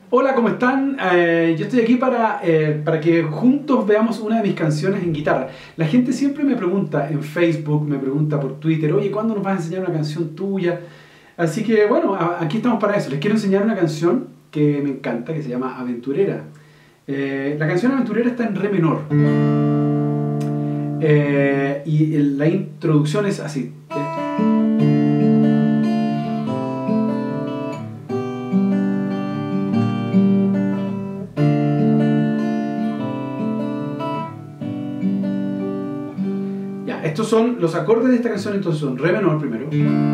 Hola, ¿cómo están? Yo estoy aquí para que juntos veamos una de mis canciones en guitarra. La gente siempre me pregunta en Facebook, me pregunta por Twitter, oye, ¿cuándo nos vas a enseñar una canción tuya? Así que bueno, aquí estamos para eso. Les quiero enseñar una canción que me encanta, que se llama Aventurera. La canción Aventurera está en re menor. Y la introducción es así. Estos son los acordes de esta canción, entonces son re menor primero.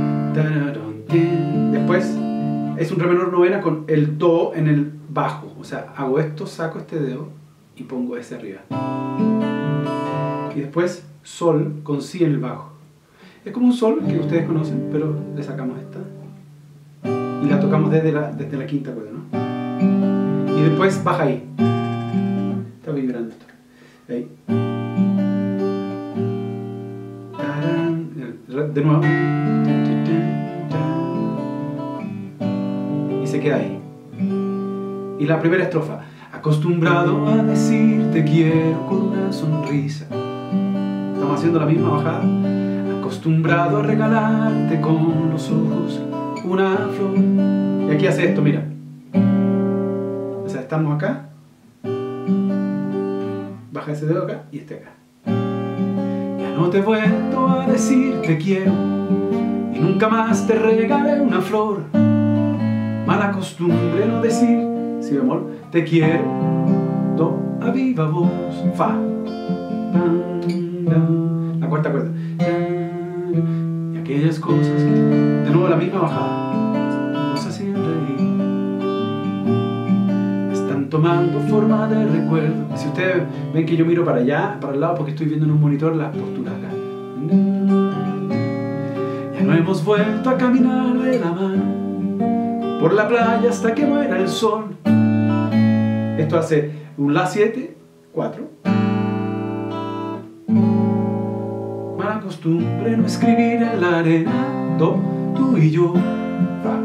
Después es un re menor novena con el do en el bajo. O sea, hago esto, saco este dedo y pongo ese arriba. Y después sol con si en el bajo. Es como un sol que ustedes conocen, pero le sacamos esta. Y la tocamos desde la quinta cuerda, ¿no? Y después baja ahí. Está vibrando esto. Ahí. De nuevo y se queda ahí. Y la primera estrofa: acostumbrado a decir te quiero con una sonrisa. Estamos haciendo la misma bajada. Acostumbrado a regalarte con los ojos una flor. Y aquí hace esto, mira. O sea, estamos acá, baja ese dedo acá y este acá. No te he vuelto a decir te quiero y nunca más te regalé una flor. Mala costumbre no decir, si bemol, te quiero, do a viva voz, fa, la cuarta cuerda, y aquellas cosas que, de nuevo la misma bajada, nos hacían reír, están tomando forma de recuerdo. Si ustedes ven que yo miro para allá, para el lado, porque estoy viendo en un monitor las posturas acá. Ya no hemos vuelto a caminar de la mano por la playa hasta que muera el sol. Esto hace un La 7, 4. Mala costumbre no escribir en la arena, do, tú y yo, fa.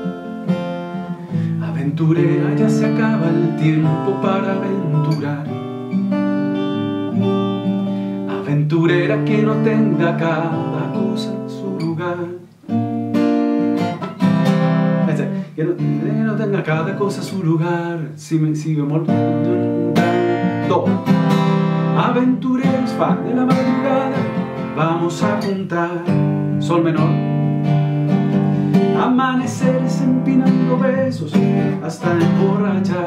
Aventurera, ya se acaba el tiempo para aventurar. Aventurera que no tenga cada cosa en su lugar. Que no tenga cada cosa en su lugar. Si bemol, do. Aventureros, fa de la madrugada, vamos a juntar. Sol menor. Amaneceres empinando besos hasta emborrachar.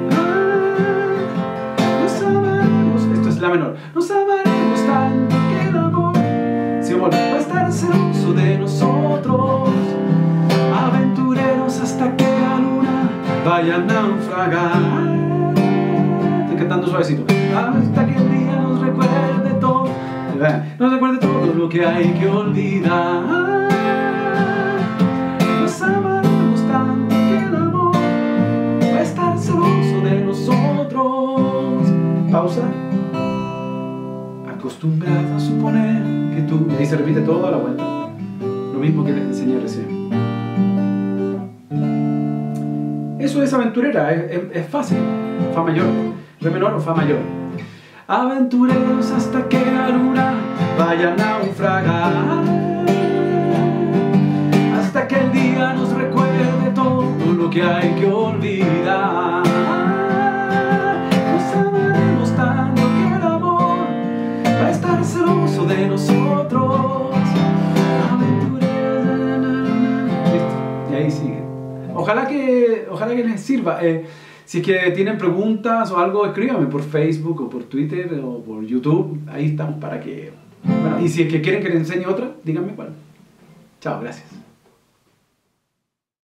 Nos amaremos, esto es la menor. Nos amaremos tanto que el amor, si bemol, va a estar celoso de nosotros. Aventureros hasta que la luna vaya a naufragar. Estoy cantando suavecito. Hasta que el día nos recuerde todo, nos recuerde todo lo que hay que olvidar. Nos amaremos tanto que el amor va a estar celoso de nosotros. Pausa. Acostumbrado a suponer que tú... Y ahí se repite toda la vuelta. Lo mismo que les enseñé recién. Eso es aventurera, es fácil. Fa mayor, re menor o fa mayor. Aventureros hasta que la luna vaya a naufragar. Hasta que el día nos recuerde todo lo que hay que olvidar. Nos amaremos tanto que el amor va a estar celoso de nosotros. Y ahí sigue. Ojalá que les sirva. Si es que tienen preguntas o algo, escríbanme por Facebook o por Twitter o por YouTube. Ahí estamos para que... Bueno, y si es que quieren que les enseñe otra, díganme cuál. Chao, gracias.